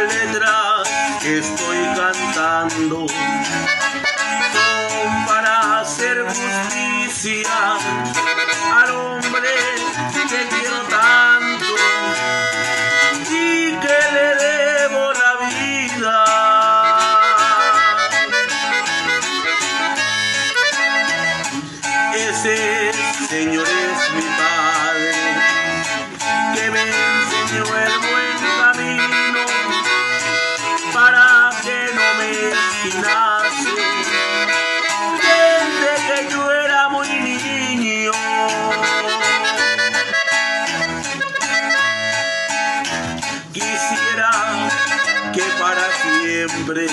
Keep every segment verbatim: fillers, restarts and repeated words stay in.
letras que estoy cantando son para hacer justicia al hombre que quiero tanto y que le debo la vida. Ese Señor es mi Padre, que me enseñó el buen camino para que no me esquinase desde que yo era muy niño. Quisiera que para siempre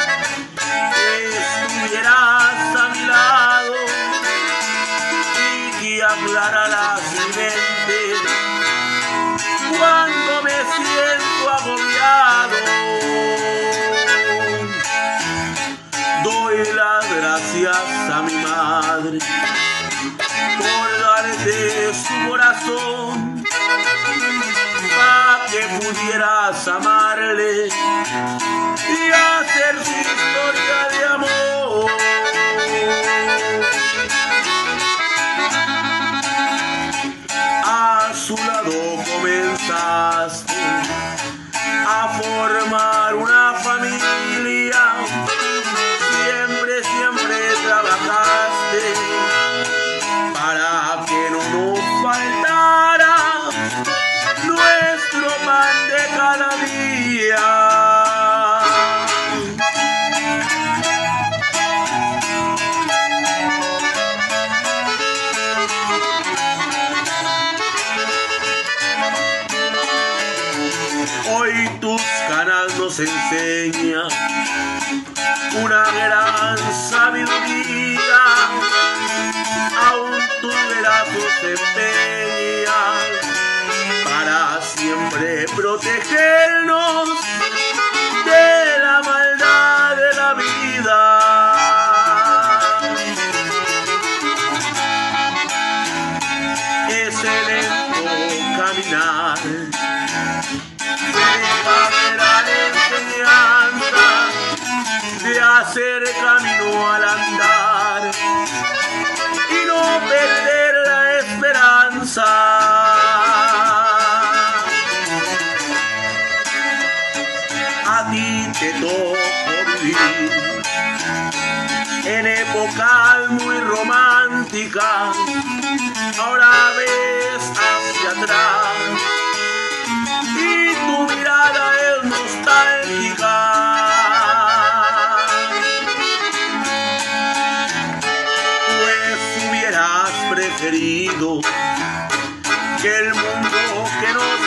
estuvieras a mi lado y que aclararas mi mente cuando me siento agobiado. Doy las gracias a mi madre por darte su corazón para que pudieras amarle y hacer su historia de amor. A su lado comenzaste a formar una familia, siempre, siempre trabajaste para que no nos faltara nuestro pan de cada día. Hoy tus canas nos enseñan una gran sabiduría, aún tus brazos se empeñan para siempre protegernos de la maldad de la vida. Ese lento caminar de hacer camino al andar y no perder la esperanza. A ti te tocó vivir en épocas muy románticas, ahora ves hacia atrás y tu mirada es nostálgica. Preferido que el mundo que nos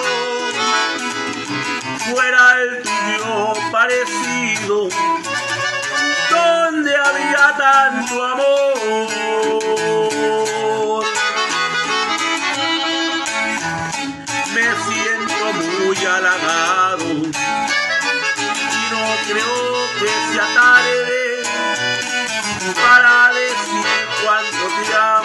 tocó fuera el tuyo parecido, donde había tanto amor. Me siento muy halagado y no creo que sea tarde para decir cuánto te amo.